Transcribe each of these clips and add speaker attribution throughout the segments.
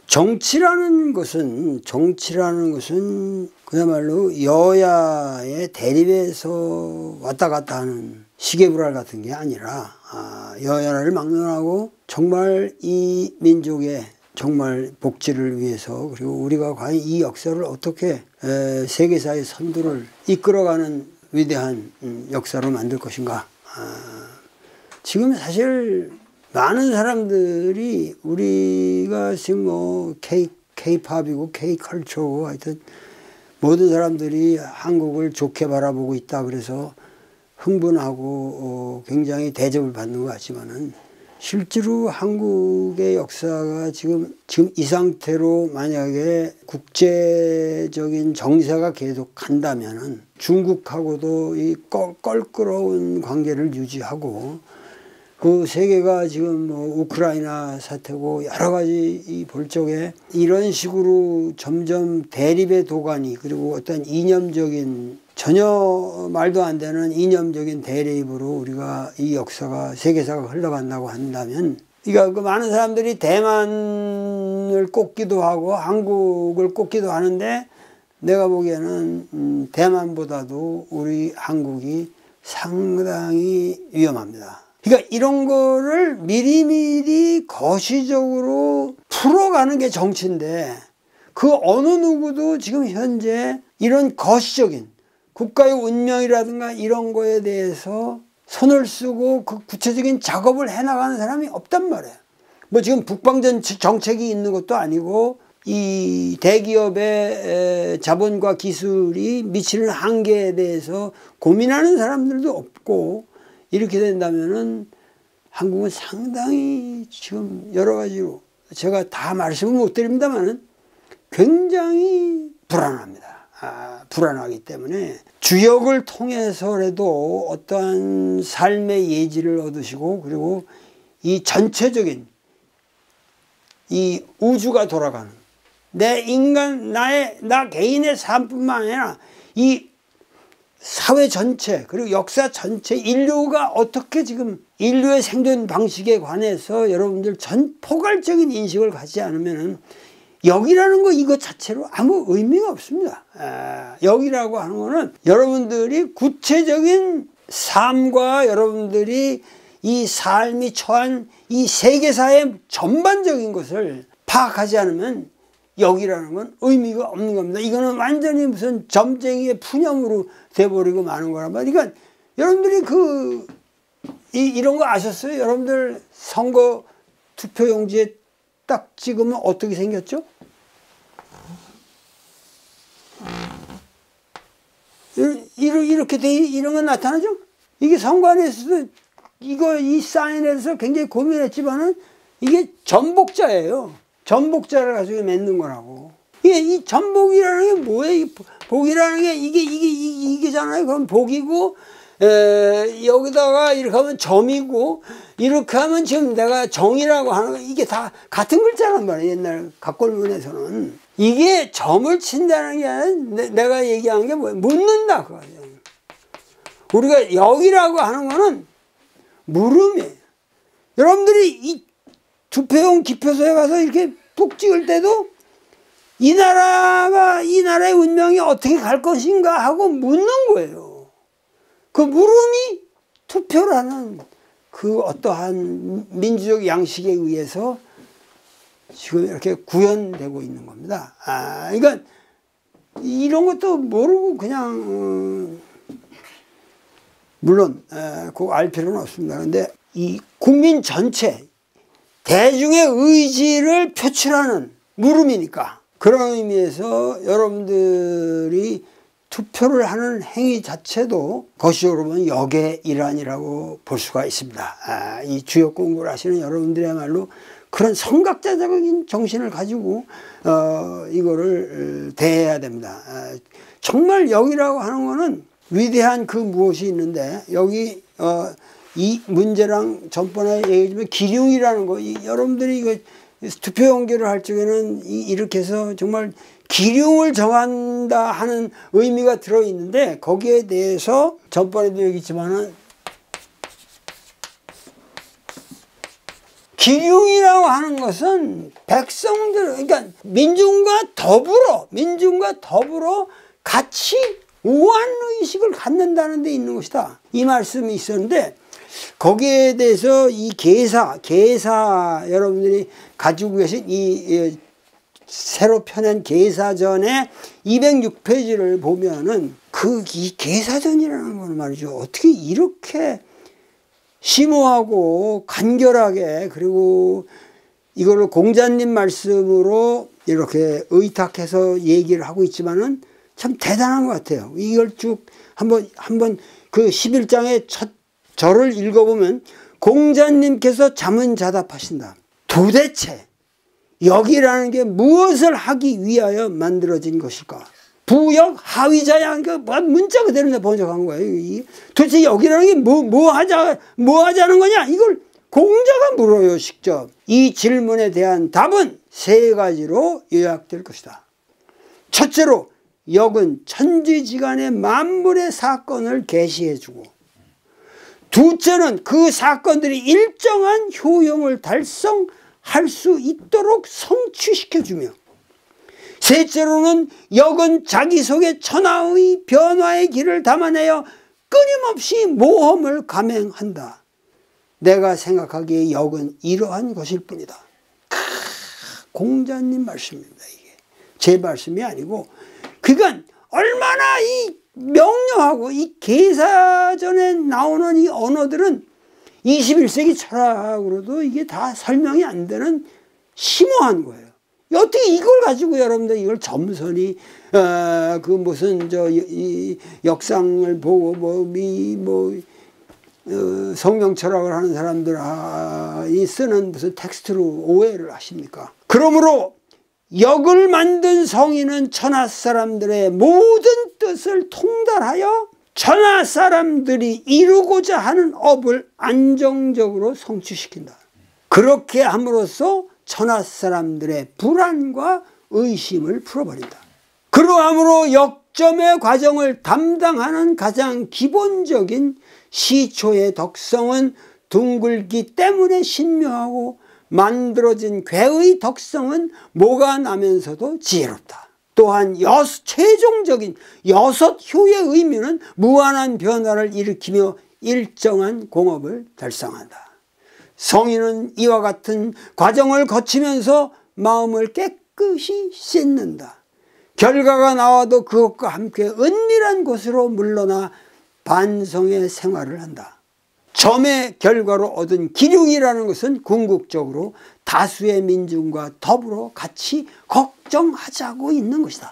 Speaker 1: 정치라는 것은 그야말로 여야의 대립에서 왔다 갔다 하는 시계불알 같은 게 아니라 여야를 막론하고 정말 이 민족의 정말 복지를 위해서, 그리고 우리가 과연 이 역사를 어떻게 세계사의 선두를 이끌어가는 위대한 역사로 만들 것인가. 지금 사실 많은 사람들이 우리가 지금 뭐 K-팝이고 K-컬처고 하여튼 모든 사람들이 한국을 좋게 바라보고 있다 그래서 흥분하고 굉장히 대접을 받는 것 같지만은, 실제로 한국의 역사가 지금 이 상태로 만약에 국제적인 정세가 계속 간다면은 중국하고도 이 껄끄러운 관계를 유지하고, 그 세계가 지금 뭐 우크라이나 사태고 여러 가지 볼 적에 이런 식으로 점점 대립의 도가니, 그리고 어떤 이념적인, 전혀 말도 안 되는 이념적인 대립으로 우리가 이 역사가, 세계사가 흘러간다고 한다면, 그러니까 그 많은 사람들이 대만을 꼽기도 하고 한국을 꼽기도 하는데, 내가 보기에는 대만보다도 우리 한국이 상당히 위험합니다. 그러니까 이런 거를 미리미리 거시적으로 풀어가는 게 정치인데, 그 어느 누구도 지금 현재 이런 거시적인 국가의 운명이라든가 이런 거에 대해서 손을 쓰고 그 구체적인 작업을 해나가는 사람이 없단 말이에요. 뭐 지금 북방전 정책이 있는 것도 아니고, 이 대기업의 자본과 기술이 미치는 한계에 대해서 고민하는 사람들도 없고, 이렇게 된다면은 한국은 상당히 지금 여러 가지로 제가 다 말씀을 못 드립니다만은 굉장히 불안합니다. 불안하기 때문에 주역을 통해서라도 어떠한 삶의 예지를 얻으시고, 그리고 이 전체적인 이 우주가 돌아가는 내 인간, 나 개인의 삶뿐만 아니라 이 사회 전체, 그리고 역사 전체, 인류가 어떻게 지금 인류의 생존 방식에 관해서 여러분들 포괄적인 인식을 갖지 않으면은 역이라는 거 이것 자체로 아무 의미가 없습니다. 역이라고 하는 거는 여러분들이 구체적인 삶과 여러분들이 이 삶이 처한 이 세계사의 전반적인 것을 파악하지 않으면 역이라는 건 의미가 없는 겁니다. 이거는 완전히 무슨 점쟁이의 푸념으로 돼버리고 마는 거란 말이에요. 그러니까 여러분들이 이런 거 아셨어요? 여러분들 선거 투표용지에 딱 찍으면 어떻게 생겼죠? 이렇게 이런 건 나타나죠? 이게 선관위에서도 이 사인에서 굉장히 고민했지만은 이게 전복자예요. 전복자를 가지고 맺는 거라고. 이 전복이라는 게 뭐예요? 복이라는 게 이게잖아요. 그럼 복이고, 여기다가 이렇게 하면 점이고, 이렇게 하면 지금 내가 정이라고 하는 거, 이게 다 같은 글자란 말이에요. 옛날 각골문에서는. 이게 점을 친다는 게 아니라 내가 얘기한 게 뭐예요? 묻는다. 그거예요. 우리가 역이라고 하는 거는 물음이에요. 여러분들이 이 투표용 기표소에 가서 이렇게 푹 찍을 때도 이 나라의 운명이 어떻게 갈 것인가 하고 묻는 거예요. 그 물음이 투표라는 그 어떠한 민주적 양식에 의해서 지금 이렇게 구현되고 있는 겁니다. 그러니까 이런 것도 모르고 그냥 물론 꼭 알 필요는 없습니다. 근데 이 국민 전체 대중의 의지를 표출하는 물음이니까, 그런 의미에서 여러분들이 투표를 하는 행위 자체도 거시적으로 보면 역의 일환이라고 볼 수가 있습니다. 이 주역 공부를 하시는 여러분들이야말로 그런 선각자적인 정신을 가지고 이거를 대해야 됩니다. 정말 역이라고 하는 거는 위대한 그 무엇이 있는데, 여기 이 문제랑 전번에 얘기했지만 기륭이라는 거, 여러분들이 이거 투표 연결을 할 적에는 이렇게 해서 정말 기륭을 정한다 하는 의미가 들어있는데, 거기에 대해서 전번에도 얘기했지만은 기륭이라고 하는 것은 백성들, 그러니까 민중과 더불어 같이 우환의식을 갖는다는 데 있는 것이다. 이 말씀이 있었는데, 거기에 대해서 이 계사 여러분들이 가지고 계신 이 새로 펴낸 계사전의 206페이지를 보면은 이 계사전이라는 건 말이죠. 어떻게 이렇게 심오하고 간결하게, 그리고 이거를 공자님 말씀으로 이렇게 의탁해서 얘기를 하고 있지만은 참 대단한 것 같아요. 이걸 쭉 한번 그 11장의 첫 절을 읽어보면 공자님께서 자문자답하신다. 도대체 역이라는 게 무엇을 하기 위하여 만들어진 것일까? 부역 하위자야. 그러니까 문자 그대로 번역한 거예요. 도대체 역이라는 게 뭐 하자는 거냐? 이걸 공자가 물어요, 직접. 이 질문에 대한 답은 세 가지로 요약될 것이다. 첫째로 역은 천지지간의 만물의 사건을 계시해주고, 둘째는 그 사건들이 일정한 효용을 달성할 수 있도록 성취시켜주며, 셋째로는 역은 자기 속에 천하의 변화의 길을 담아내어 끊임없이 모험을 감행한다. 내가 생각하기에 역은 이러한 것일 뿐이다. 공자님 말씀입니다. 이게 제 말씀이 아니고, 그러니까 얼마나 이 명료하고 이 계사전에 나오는 이 언어들은 21세기 철학으로도 이게 다 설명이 안 되는 심오한 거예요. 어떻게 이걸 가지고 여러분들 이걸 점선이 그 무슨 이 역상을 보고 성경 철학을 하는 사람들이 쓰는 무슨 텍스트로 오해를 하십니까? 그러므로 역을 만든 성인은 천하 사람들의 모든 뜻을 통달하여 천하 사람들이 이루고자 하는 업을 안정적으로 성취시킨다. 그렇게 함으로써 천하 사람들의 불안과 의심을 풀어버린다. 그러함으로 역점의 과정을 담당하는 가장 기본적인 시초의 덕성은 둥글기 때문에 신묘하고, 만들어진 괴의 덕성은 모가 나면서도 지혜롭다. 또한 최종적인 여섯효의 의미는 무한한 변화를 일으키며 일정한 공업을 달성한다. 성인은 이와 같은 과정을 거치면서 마음을 깨끗이 씻는다. 결과가 나와도 그것과 함께 은밀한 곳으로 물러나 반성의 생활을 한다. 점의 결과로 얻은 기륭이라는 것은 궁극적으로 다수의 민중과 더불어 같이 걱정하자고 있는 것이다.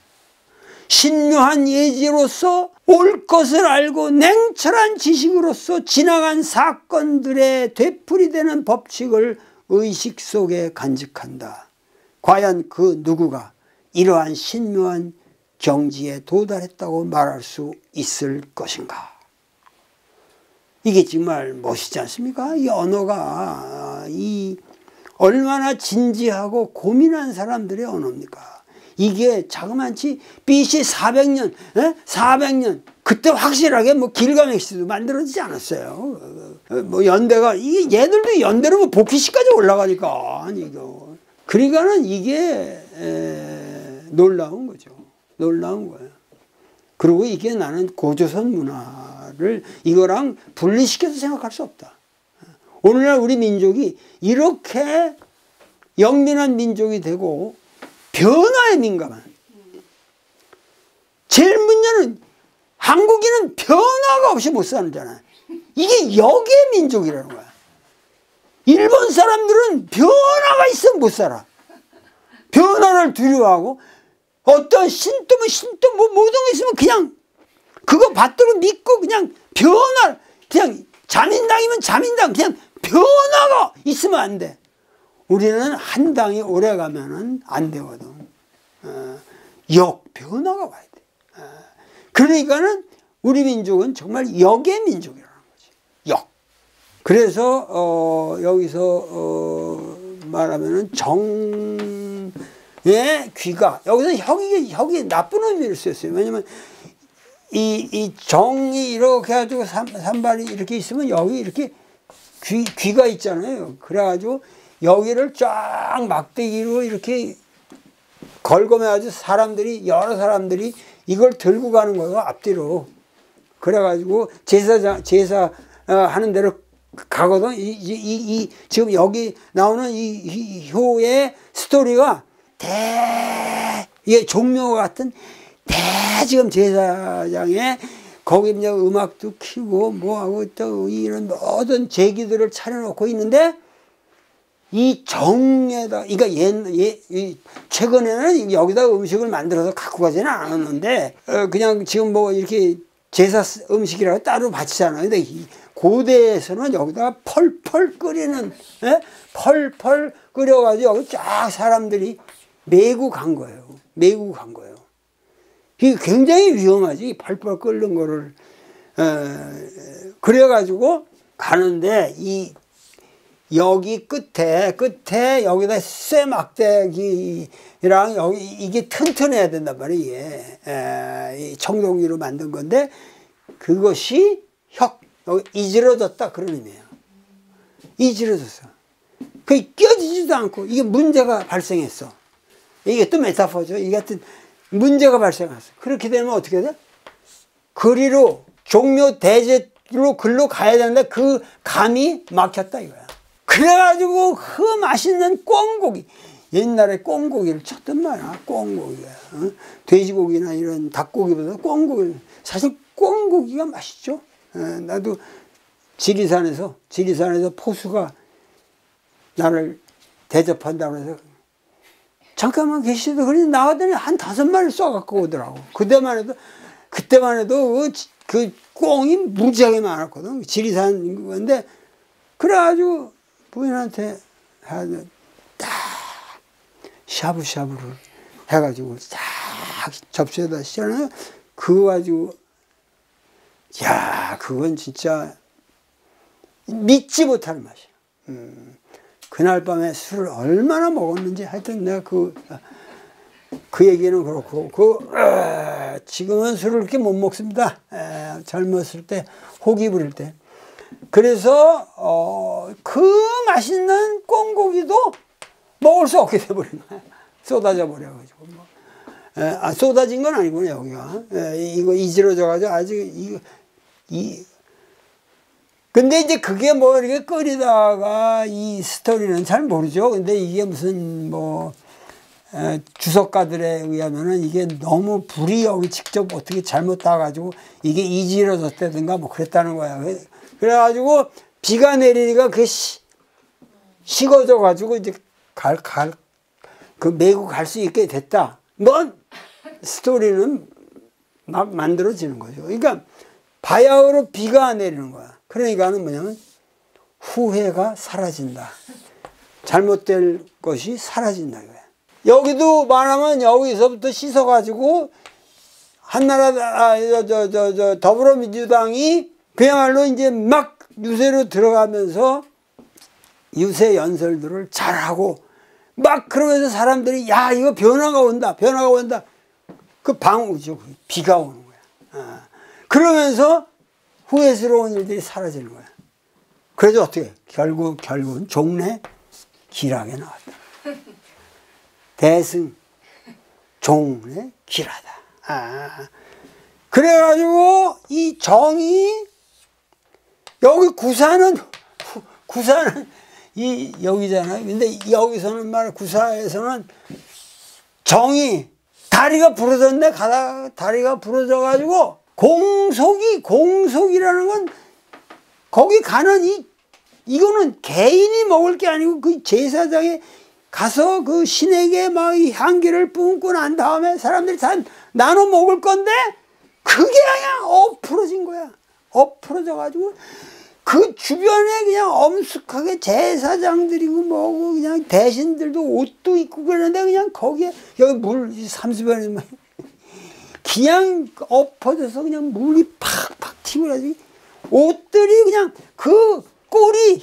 Speaker 1: 신묘한 예지로서 올 것을 알고 냉철한 지식으로서 지나간 사건들의 되풀이되는 법칙을 의식 속에 간직한다. 과연 그 누구가 이러한 신묘한 경지에 도달했다고 말할 수 있을 것인가? 이게 정말 멋있지 않습니까? 이 언어가 얼마나 진지하고 고민한 사람들의 언어입니까? 이게 자그마치 BC 400년, 400년 그때 확실하게 길가메시도 만들어지지 않았어요. 연대가 얘들도 연대로 복희시까지 올라가니까 이거. 그러니까는 이게 놀라운 거죠. 놀라운 거예요. 그리고 이게 나는 고조선 문화를 이거랑 분리시켜서 생각할 수 없다. 오늘날 우리 민족이 이렇게 영민한 민족이 되고 변화에 민감한, 제일 문제는 한국인은 변화가 없이 못 사는잖아요. 이게 역의 민족이라는 거야. 일본 사람들은 변화가 있으면 못 살아. 변화를 두려워하고, 어떤 신도면 신도 모든 게 있으면 그냥 그거 받들고 믿고 그냥 그냥 자민당이면 자민당, 그냥 변화가 있으면 안 돼. 우리는 한 당이 오래 가면은 안 되거든. 변화가 와야 돼. 그러니까는 우리 민족은 정말 역의 민족이라는 거지. 역. 그래서 여기서 말하면은 정의 귀가, 여기서 혁이 나쁜 의미를 쓰였어요. 왜냐면 이 정이 이렇게 해가지고 산발이 이렇게 있으면 여기 이렇게 귀가 있잖아요. 그래가지고 여기를 쫙 막대기로 이렇게 걸거매가지고 여러 사람들이 이걸 들고 가는 거예요, 앞뒤로. 그래가지고 제사 하는 데로 가거든. 지금 여기 나오는 이 효의 스토리가 이게 종묘 같은 지금 제사장에 거기 이제 음악도 키고 뭐하고 또 이런 모든 제기들을 차려놓고 있는데 이 정에다, 그러니까 최근에는 여기다 음식을 만들어서 갖고 가지는 않았는데, 그냥 지금 뭐 이렇게 제사 음식이라고 따로 바치잖아요. 근데 고대에서는 여기다가 펄펄 끓이는, 펄펄 끓여가지고 여기 쫙 사람들이 메고 간 거예요. 메고 간 거예요. 이게 굉장히 위험하지, 펄펄 끓는 거를. 그래가지고 가는데, 여기 끝에 여기다 쇠막대기랑 여기 이게 튼튼해야 된단 말이에요. 이 청동기로 만든 건데 그것이 여기 이지러졌다 그런 의미예요. 이지러졌어. 그게 끼어지지도 않고 이게 문제가 발생했어. 이게 또 메타포죠. 이게 하여튼 문제가 발생했어. 그렇게 되면 어떻게 돼? 그리로 종묘 대제로 글로 가야 되는데 그 감이 막혔다 이거야. 그래가지고 그 맛있는 꿩고기, 옛날에 꿩고기를 쳤단 말이야. 꿩고기가 돼지고기나 이런 닭고기보다 꿩고기, 사실 꿩고기가 맛있죠. 나도 지리산에서 포수가 나를 대접한다고 해서 잠깐만 계시도 그러니 나왔더니 한 5마리 쏴갖고 오더라고. 그때만 해도 그 꿩이 무지하게 많았거든. 지리산 건데 그래가지고 부인한테 딱 샤브샤브를 해가지고 딱 접시에다 씌워놔요. 그거 가지고 야 그건 진짜 믿지 못하는 맛이야. 그날 밤에 술을 얼마나 먹었는지 하여튼 내가 그 얘기는 그렇고 지금은 술을 그렇게 못 먹습니다. 젊었을 때 호기 부릴 때. 그래서 그 맛있는 꿩고기도 먹을 수 없게 돼버린 거야. 쏟아져 버려가지고 쏟아진 건 아니구나 여기가. 이거 이지러져가지고 아직 근데 이제 그게 뭐 이렇게 끓이다가 이 스토리는 잘 모르죠. 근데 이게 무슨 뭐 주석가들에 의하면은 이게 너무 불이 여기 직접 어떻게 잘못 닿아가지고 이게 이지러졌다든가 뭐 그랬다는 거야. 그래가지고 비가 내리니까 그게 식어져가지고 이제 메고 갈 수 있게 됐다. 뭐 스토리는 막 만들어지는 거죠. 그러니까 바야흐로 비가 내리는 거야. 그러니까는 뭐냐면 후회가 사라진다. 잘못될 것이 사라진다. 여기도 말하면 여기서부터 씻어가지고 한나라 더불어민주당이 그야말로 이제 막 유세로 들어가면서 유세 연설들을 잘하고 막 그러면서 사람들이 야 이거 변화가 온다. 그 방우죠. 비가 오는 거야. 그러면서 후회스러운 일들이 사라지는 거야. 그래서 어떻게 결국은 종래 길하게 나왔다. 대승 종래 길하다. 그래가지고 이 정이 여기 구사는 여기잖아요. 근데 여기서는 말 구사에서는 정이 다리가 부러졌네. 가다가 다리가 부러져가지고 공속이라는 건 거기 가는 이거는 개인이 먹을 게 아니고 그 제사장에 가서 그 신에게 막 이 향기를 뿜고 난 다음에 사람들이 다 나눠 먹을 건데 그게 그냥 엎어진 거야. 엎어져가지고 그 주변에 그냥 엄숙하게 제사장들이고 뭐고 그냥 대신들도 옷도 입고 그러는데 그냥 거기에 여기 물 30원에 그냥 엎어져서 그냥 물이 팍팍 튀어나지. 옷들이 그냥 그 꼴이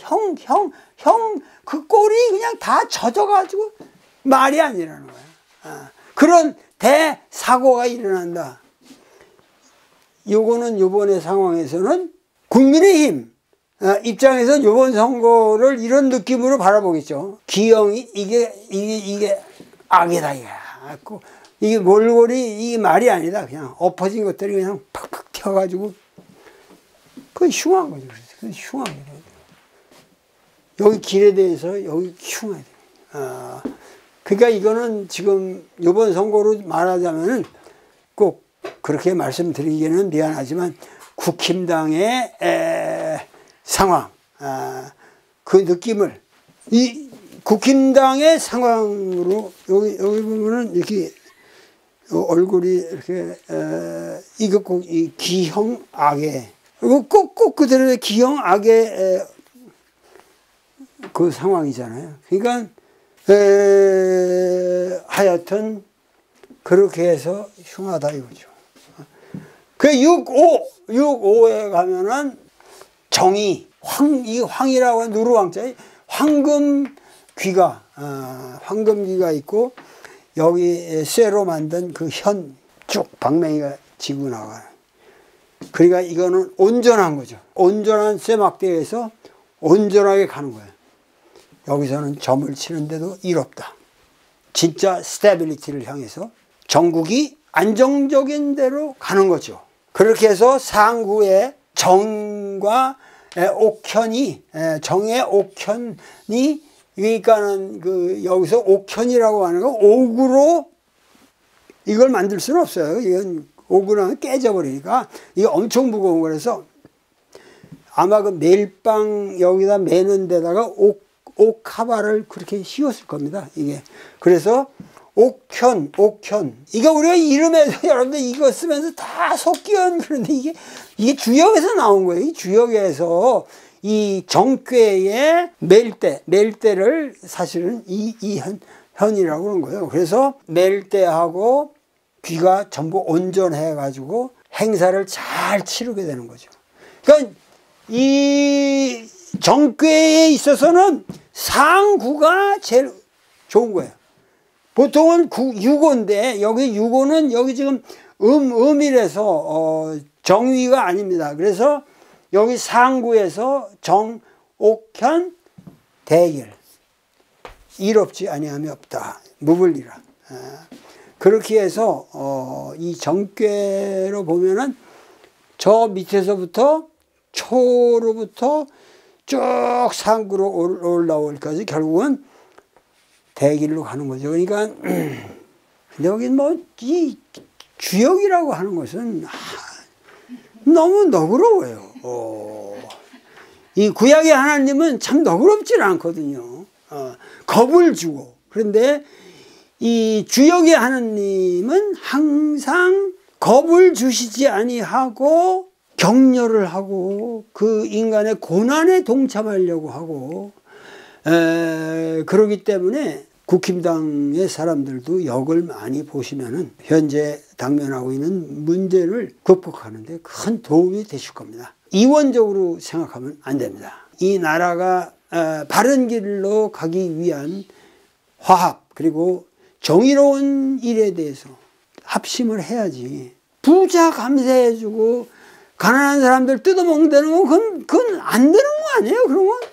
Speaker 1: 그 꼴이 그냥 다 젖어가지고 말이 아니라는 거야. 그런 대사고가 일어난다. 요거는 요번의 상황에서는 국민의힘 입장에서 이번 선거를 이런 느낌으로 바라보겠죠. 기영이 이게 악이다 이게. 이게 몰골이 이게 말이 아니다. 그냥 엎어진 것들이 그냥 팍팍 튀어가지고 그건 흉한 거죠. 그건 흉한 거죠. 여기 길에 대해서 여기 흉해야 돼요. 그러니까 이거는 지금 이번 선거로 말하자면은 꼭 그렇게 말씀드리기는 미안하지만 국힘당의 상황, 그 느낌을 이 국힘당의 상황으로 여기 보면은 이렇게 얼굴이 이렇게 이거 꼭 이 기형 악의 꼭 그대로의 기형 악의 그 상황이잖아요. 그러니까 하여튼 그렇게 해서 흉하다 이거죠. 그 6.5에 가면은 정의, 이 황이라고 하는 누르왕자에 황금귀가 있고 여기 쇠로 만든 그 현 쭉 방맹이가 지고 나가요. 그러니까 이거는 온전한 거죠. 온전한 쇠막대에서 온전하게 가는 거예요. 여기서는 점을 치는데도 일 없다. 진짜 스테빌리티를 향해서 전국이 안정적인 대로 가는 거죠. 그렇게 해서 상구의 정과 옥현이 정의 옥현이 그러니까는 그 여기서 옥현이라고 하는 거 옥으로 이걸 만들 수는 없어요. 이건 옥으로 하면 깨져버리니까 이게 엄청 무거운 거라서 아마 그 멜빵 여기다 매는 데다가 옥카바를 그렇게 씌웠을 겁니다. 이게 그래서 옥현 이거 우리가 이름에서 여러분들 이거 쓰면서 다 속기현 그런데 이게 주역에서 나온 거예요. 이 주역에서 이 정꾀의 멜대를 사실은 이현이라고 그런 거예요. 그래서 멜대하고 귀가 전부 온전해 가지고 행사를 잘 치르게 되는 거죠. 그러니까 이 정꾀에 있어서는 상구가 제일 좋은 거예요. 보통은 6호인데 여기 6호는 여기 지금 음이라서 정위가 아닙니다. 그래서 여기 상구에서 정옥현 대길 일 없지 아니함이 없다. 무불리라. 그렇게 해서 이 정꾀로 보면은 저 밑에서부터 초로부터 쭉 상구로 올라올까지 결국은 대길로 가는 거죠. 그러니까 근데 여기 뭐 이 주역이라고 하는 것은 너무 너그러워요. 이 구약의 하나님은 참 너그럽지 않거든요. 겁을 주고 그런데 이 주역의 하나님은 항상 겁을 주시지 아니하고 격려를 하고 그 인간의 고난에 동참하려고 하고 그러기 때문에 국힘당의 사람들도 역을 많이 보시면은 현재 당면하고 있는 문제를 극복하는데 큰 도움이 되실 겁니다. 이원적으로 생각하면 안 됩니다. 이 나라가 바른 길로 가기 위한 화합 그리고 정의로운 일에 대해서 합심을 해야지. 부자 감세해주고 가난한 사람들 뜯어먹는다는 건 그건 안 되는 거 아니에요? 그런 건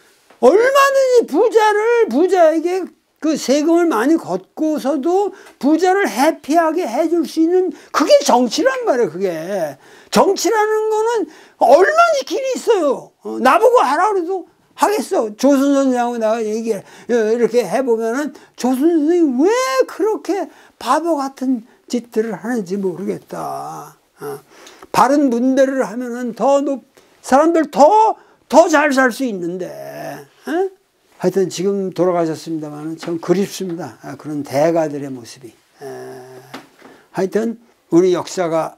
Speaker 1: 얼마든지 부자에게 그 세금을 많이 걷고서도 부자를 해피하게 해줄 수 있는 그게 정치란 말이에요. 그게 정치라는 거는 얼마든지 길이 있어요. 나보고 하라 그래도 하겠어. 조순 선생하고 내가 얘기해 이렇게 해보면은 조순 선생이 왜 그렇게 바보 같은 짓들을 하는지 모르겠다. 바른 문대를 하면은 사람들 더 잘 살 수 있는데. 하여튼 지금 돌아가셨습니다만 참 그립습니다. 그런 대가들의 모습이. 하여튼 우리 역사가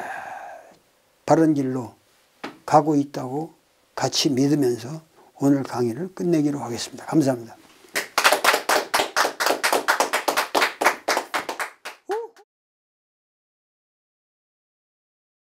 Speaker 1: 바른 길로 가고 있다고 같이 믿으면서 오늘 강의를 끝내기로 하겠습니다. 감사합니다.